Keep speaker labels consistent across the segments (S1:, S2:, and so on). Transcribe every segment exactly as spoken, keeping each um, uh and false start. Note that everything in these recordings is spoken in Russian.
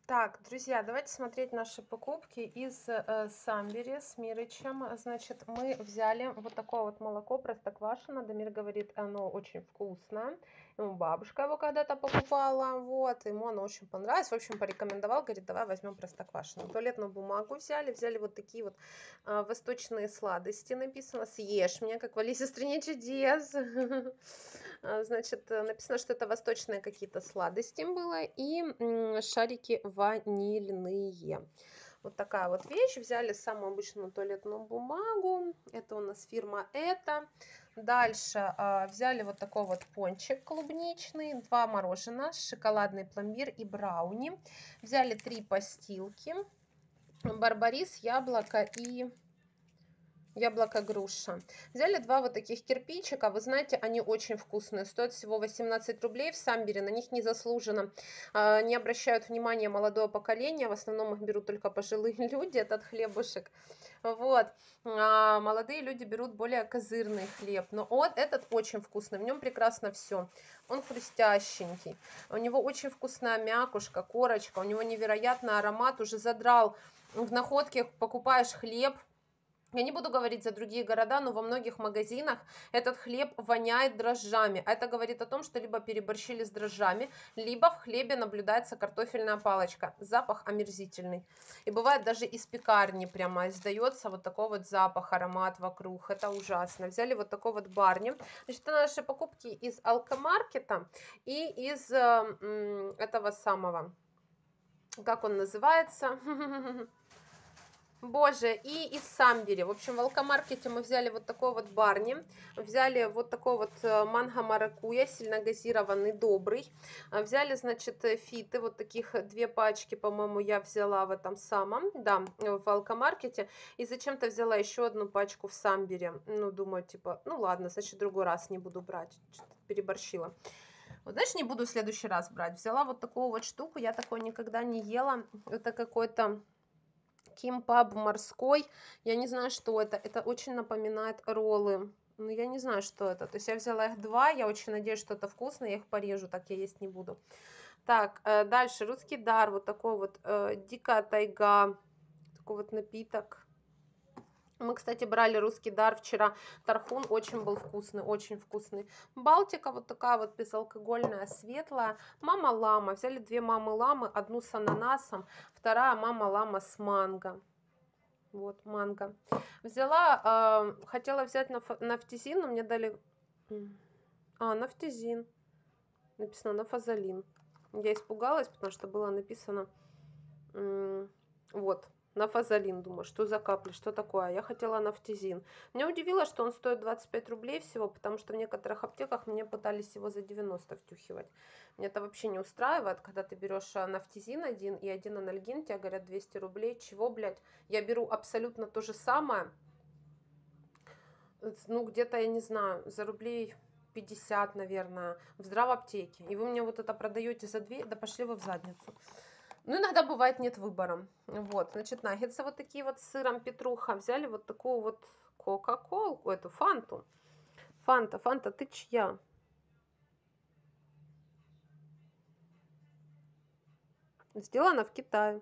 S1: Так, друзья, давайте смотреть наши покупки из э, Самбери с Мирычем. Значит, мы взяли вот такое вот молоко Простоквашино. Дамир говорит, оно очень вкусное. Ему бабушка его когда-то покупала, вот, ему оно очень понравилось. В общем, порекомендовал, говорит, давай возьмем Простоквашино. Туалетную бумагу взяли, взяли вот такие вот э, восточные сладости, написано, съешь мне, как в Алисе в стране чудес. А, Значит, э, написано, что это восточные какие-то сладости было и м, шарики ванильные. Вот такая вот вещь. Взяли самую обычную туалетную бумагу. Это у нас фирма это. Дальше а, взяли вот такой вот пончик клубничный, два мороженого, шоколадный пломбир и брауни. Взяли три постилки, барбарис, яблоко и яблоко груша. Взяли два вот таких кирпичика, вы знаете, они очень вкусные, стоят всего восемнадцать рублей в Самбере, на них незаслуженно а, не обращают внимания молодое поколение, в основном их берут только пожилые люди, этот хлебушек, вот, а молодые люди берут более козырный хлеб, но вот этот очень вкусный, в нем прекрасно все, он хрустященький, у него очень вкусная мякушка, корочка, у него невероятный аромат, уже задрал в находке, покупаешь хлеб. Я не буду говорить за другие города, но во многих магазинах этот хлеб воняет дрожжами. А это говорит о том, что либо переборщили с дрожжами, либо в хлебе наблюдается картофельная палочка. Запах омерзительный. И бывает даже из пекарни прямо издается вот такой вот запах, аромат вокруг. Это ужасно. Взяли вот такой вот барни. Значит, это наши покупки из алкомаркета и из э, этого самого, как он называется? Боже, и из Самбери. В общем, в алкомаркете мы взяли вот такой вот барни, взяли вот такой вот э, манго маракуйя, сильно газированный, добрый. А, Взяли, значит, э, фиты, вот таких две пачки, по-моему, я взяла в этом самом, да, в алкомаркете. И зачем-то взяла еще одну пачку в Самбери. Ну, думаю, типа, ну ладно, значит, в другой раз не буду брать. Что-то переборщила. Вот, знаешь, не буду в следующий раз брать. Взяла вот такую вот штуку, я такой никогда не ела. Это какой-то кимпаб морской. Я не знаю, что это. Это очень напоминает роллы. Ну, я не знаю, что это. То есть я взяла их два. Я очень надеюсь, что это вкусно. Я их порежу, так я есть не буду. Так, э, дальше. Русский дар. Вот такой вот э, дикая тайга. Такой вот напиток. Мы, кстати, брали русский дар вчера. Тархун очень был вкусный, очень вкусный. Балтика вот такая вот безалкогольная, светлая. Мама лама. Взяли две мамы ламы. Одну с ананасом, вторая мама лама с манго. Вот, манго. Взяла, э, хотела взять наф- нафтизин, но мне дали... А, нафтизин. Написано нафазолин. Я испугалась, потому что было написано... м, Вот, нафазолин. Думаю, что за капли, что такое? Я хотела нафтизин. Меня удивило, что он стоит двадцать пять рублей всего, потому что в некоторых аптеках мне пытались его за девяносто втюхивать. Мне это вообще не устраивает, когда ты берешь а, нафтизин один и один анальгин, тебе говорят двести рублей. Чего, блядь? Я беру абсолютно то же самое, ну, где-то, я не знаю, за рублей пятьдесят, наверное, в здраваптеке. И вы мне вот это продаете за две, да пошли вы в задницу. Ну, иногда бывает нет выбора. Вот, значит, наггетсы вот такие вот с сыром петруха. Взяли вот такую вот кока-колку, эту фанту. Фанта, фанта, ты чья? Сделана в Китае.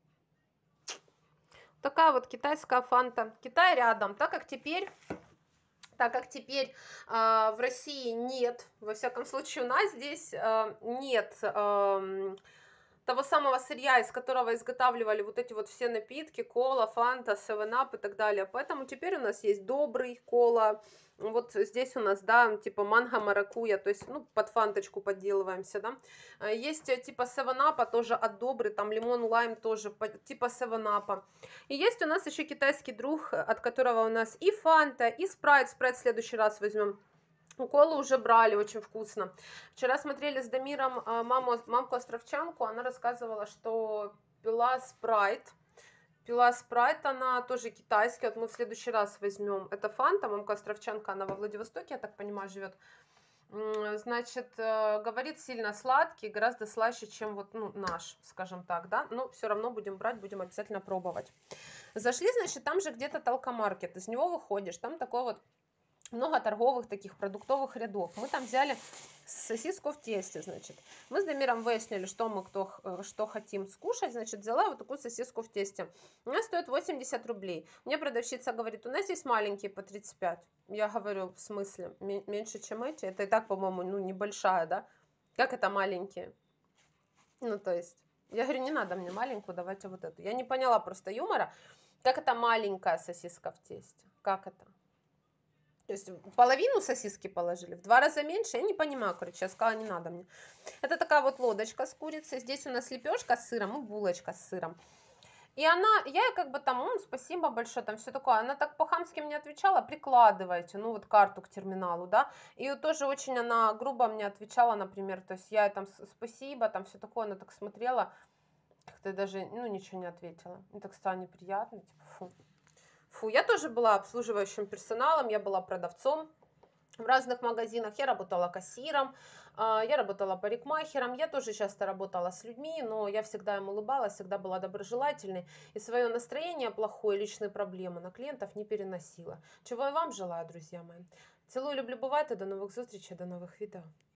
S1: Такая вот китайская фанта. Китай рядом, так как теперь... Так как теперь э, в России нет, во всяком случае у нас здесь э, нет э, того самого сырья, из которого изготавливали вот эти вот все напитки, кола, фанта, севен ап и так далее. Поэтому теперь у нас есть добрый кола. Вот здесь у нас, да, типа манго маракуйя, то есть, ну, под фанточку подделываемся, да. А Есть э, типа севен апа тоже от добрый, там лимон, лайм тоже по- типа севен апа. И есть у нас еще китайский друг, от которого у нас и фанта, и спрайт. Спрайт в следующий раз возьмем. Колу уже брали, очень вкусно. Вчера смотрели с Дамиром а, маму, мамку Островчанку, она рассказывала, что пила спрайт. Пила спрайт, она тоже китайский, вот мы в следующий раз возьмем. Это фанта, мамка Островчанка, она во Владивостоке, я так понимаю, живет. Значит, э, говорит, сильно сладкий, гораздо слаще, чем вот, ну, наш, скажем так, да. Но все равно будем брать, будем обязательно пробовать. Зашли, значит, там же где-то толкомаркет, из него выходишь, там такой вот много торговых таких продуктовых рядов. Мы там взяли сосиску в тесте, значит. Мы с Дамиром выяснили, что мы кто, что хотим скушать, значит, взяла вот такую сосиску в тесте. Она стоит восемьдесят рублей. Мне продавщица говорит, у нас здесь маленькие по тридцать пять. Я говорю, в смысле, меньше, чем эти? Это и так, по-моему, ну, небольшая, да? Как это маленькие? Ну, то есть, я говорю, не надо мне маленькую, давайте вот эту. Я не поняла просто юмора. Как это маленькая сосиска в тесте? Как это? То есть половину сосиски положили, в два раза меньше, я не понимаю, короче, я сказала, не надо мне. Это такая вот лодочка с курицей, здесь у нас лепешка с сыром и булочка с сыром. И она, я как бы там, ну, спасибо большое, там все такое. Она так по-хамски мне отвечала, прикладывайте, ну, вот карту к терминалу, да. И вот тоже очень она грубо мне отвечала, например, то есть я там спасибо, там все такое, она так смотрела, как-то даже, ну, ничего не ответила. Мне так стало неприятно, типа, фу. Фу, я тоже была обслуживающим персоналом, я была продавцом в разных магазинах, я работала кассиром, я работала парикмахером, я тоже часто работала с людьми, но я всегда им улыбалась, всегда была доброжелательной, и свое настроение плохое, личные проблемы на клиентов не переносила. Чего и вам желаю, друзья мои. Целую, люблю, бывает, и до новых встреч, до новых видео.